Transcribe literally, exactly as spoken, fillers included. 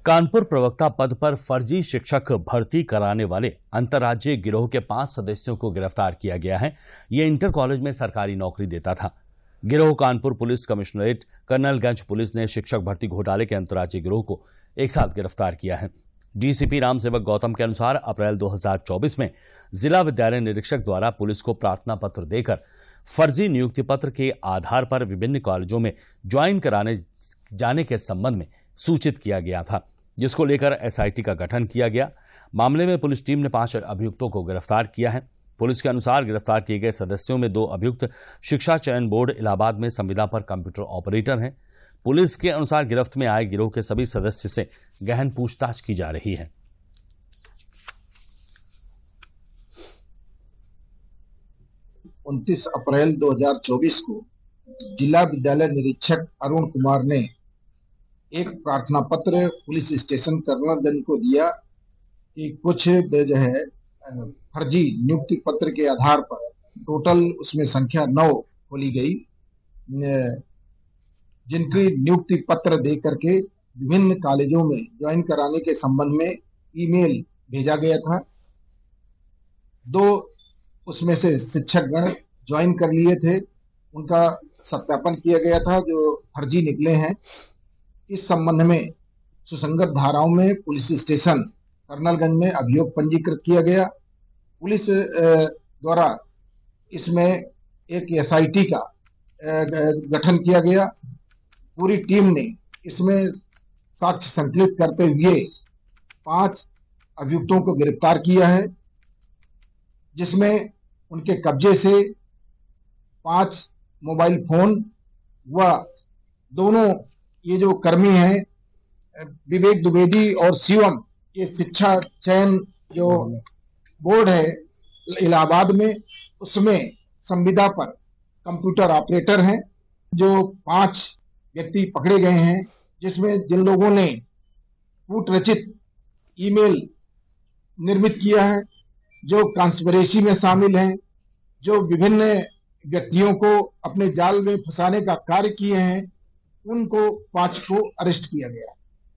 कानपुर प्रवक्ता पद पर फर्जी शिक्षक भर्ती कराने वाले अंतर्राज्यीय गिरोह के पांच सदस्यों को गिरफ्तार किया गया है। ये इंटर कॉलेज में सरकारी नौकरी देता था। गिरोह Kanpur police commissionerate Colonelganj police ने शिक्षक भर्ती घोटाले के अंतर्राज्यीय गिरोह को एक साथ गिरफ्तार किया है। डीसीपी राम सेवक गौतम के अनुसार अप्रैल दो हज़ार चौबीस में जिला विद्यालय निरीक्षक द्वारा पुलिस को प्रार्थना पत्र देकर फर्जी नियुक्ति पत्र के आधार पर विभिन्न कॉलेजों में ज्वाइन कराने जाने के संबंध में सूचित किया गया था, जिसको लेकर एसआईटी का गठन किया गया। मामले में पुलिस टीम ने पांच अभियुक्तों को गिरफ्तार किया है। पुलिस के अनुसार गिरफ्तार किए गए सदस्यों में दो अभियुक्त शिक्षा चयन बोर्ड इलाहाबाद में संविदा पर कंप्यूटर ऑपरेटर हैं। पुलिस के अनुसार गिरफ्त में आए गिरोह के सभी सदस्य से गहन पूछताछ की जा रही है। उनतीस अप्रैल दो हज़ार चौबीस को जिला विद्यालय निरीक्षक अरुण कुमार ने एक प्रार्थना पत्र पुलिस स्टेशन कर्नलगंज को दिया कि कुछ जो है फर्जी नियुक्ति पत्र के आधार पर टोटल उसमें संख्या नौ खोली गई, जिनकी नियुक्ति पत्र दे करके विभिन्न कॉलेजों में ज्वाइन कराने के संबंध में ईमेल भेजा गया था। दो उसमें से शिक्षकगण ज्वाइन कर लिए थे, उनका सत्यापन किया गया था जो फर्जी निकले हैं। इस संबंध में सुसंगत धाराओं में पुलिस स्टेशन कर्नलगंज में अभियोग पंजीकृत किया गया। पुलिस द्वारा इसमें एक एसआईटी का गठन किया गया। पूरी टीम ने इसमें साक्ष्य संकलित करते हुए पांच अभियुक्तों को गिरफ्तार किया है, जिसमें उनके कब्जे से पांच मोबाइल फोन व दोनों ये जो कर्मी हैं विवेक द्विवेदी और शिवम, ये शिक्षा चयन जो बोर्ड है इलाहाबाद में, उसमें संविदा पर कंप्यूटर ऑपरेटर हैं। जो पांच व्यक्ति पकड़े गए हैं, जिसमें जिन लोगों ने कूट रचित ईमेल निर्मित किया है, जो कॉन्स्पिरेसी में शामिल हैं, जो विभिन्न व्यक्तियों को अपने जाल में फंसाने का कार्य किए हैं, उनको पांच को अरेस्ट किया गया।